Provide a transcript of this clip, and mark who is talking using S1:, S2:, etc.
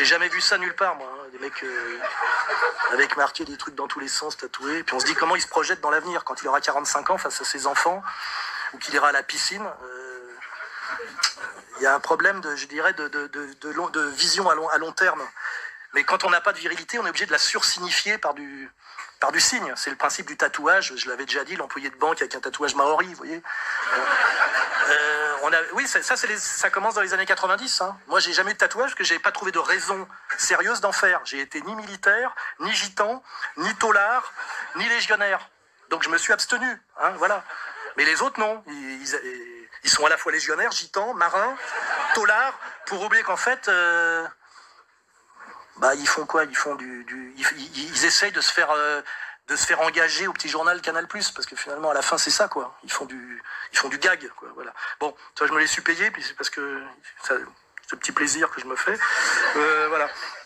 S1: J'ai jamais vu ça nulle part, moi. Hein. Des mecs avec marqué des trucs dans tous les sens, tatoués. Et puis on se dit comment il se projette dans l'avenir quand il aura 45 ans face à ses enfants ou qu'il ira à la piscine. Il y a un problème, je dirais, de vision à long terme. Mais quand on n'a pas de virilité, on est obligé de la sursignifier par du signe. C'est le principe du tatouage. Je l'avais déjà dit, l'employé de banque avec un tatouage maori, vous voyez. Oui, ça commence dans les années 90. Hein. Moi, j'ai jamais eu de tatouage parce que j'avais pas trouvé de raison sérieuse d'en faire. J'ai été ni militaire, ni gitan, ni taulard, ni légionnaire. Donc je me suis abstenu. Hein, voilà. Mais les autres, non. Ils sont à la fois légionnaires, gitans, marins, taulards, pour oublier qu'en fait... ils font quoi? Ils essayent de se faire engager au petit journal Canal+, parce que finalement à la fin c'est ça quoi. Ils font du gag quoi. Voilà. Bon, toi je me les suis payé puis c'est parce que ce petit plaisir que je me fais. Voilà.